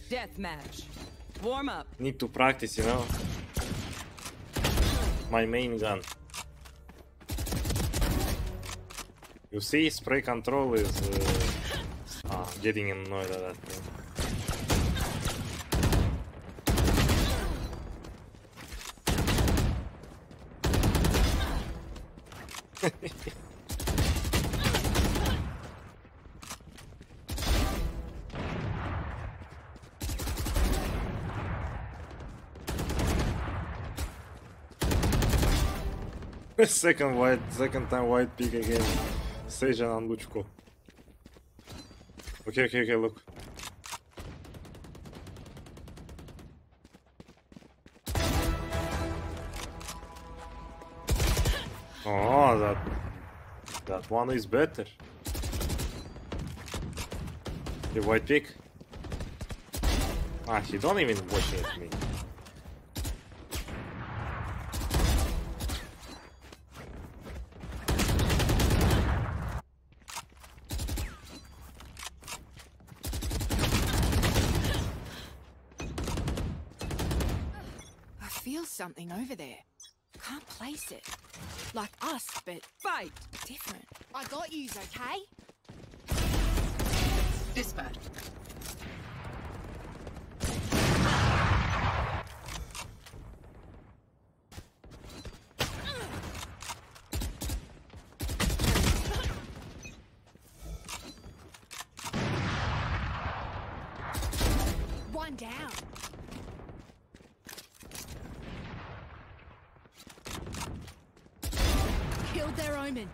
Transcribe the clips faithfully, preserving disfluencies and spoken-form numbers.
Deathmatch. Warm up. Need to practice, you know. My main gun. You see, spray control is uh, ah, getting annoyed at that thing. Second white, second time white pick again. Sejan on Luchko. Okay, okay, okay, look. Oh, that that one is better. The white pick. Ah, he don't even watch at me. Something over there. Can't place it. Like us, but fight different. I got yous, okay? Dispatch. One down. Killed their omen.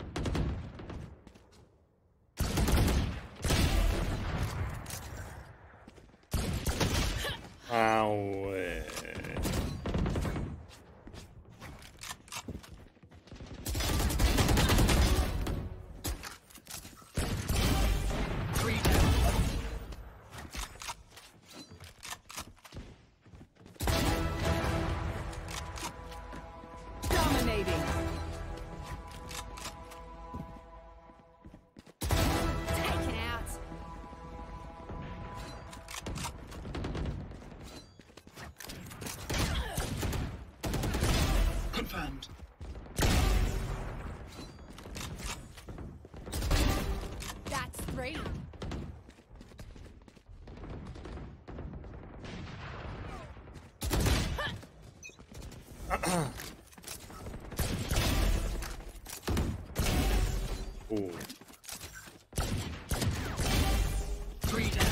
Ow. Three down. Dominating. Confirmed. That's three. Ooh. Three down.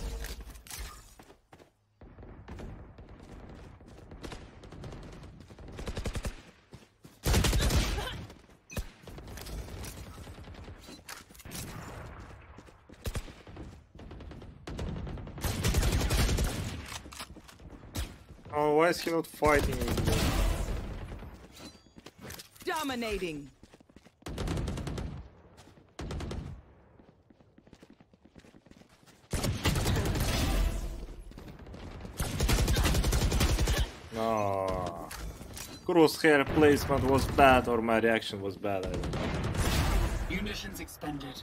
Oh, why is he not fighting anymore? Dominating. No. Crosshair placement was bad or my reaction was bad, I don't know. Munitions expended.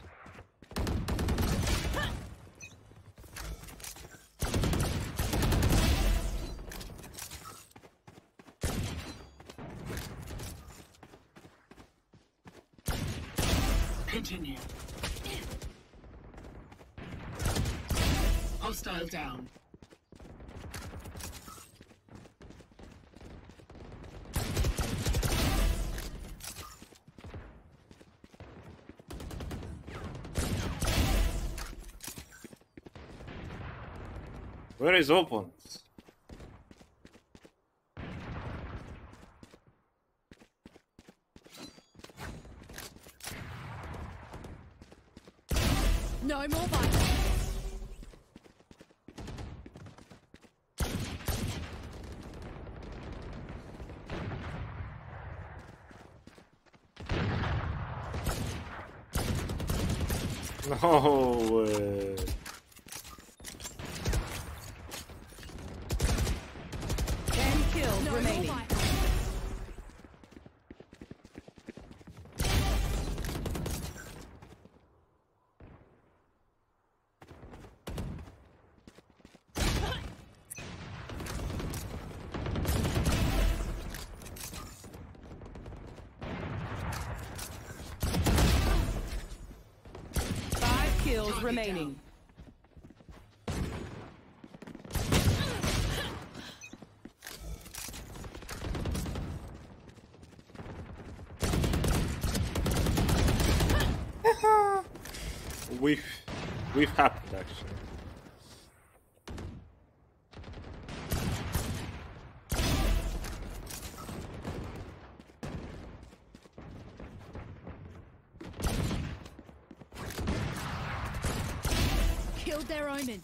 Continue. Hostile down. Where is open? No more bites. No way. Ten kills No remaining. more bites. kills remaining. We've we've happened actually. Killed their omen.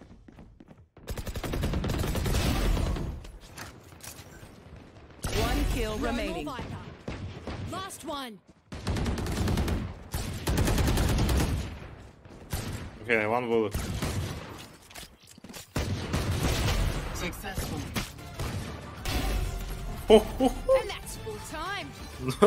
One kill No more remaining. Viper. Last one. Okay, one bullet. Successful. Oh, oh, And that's full time. oh.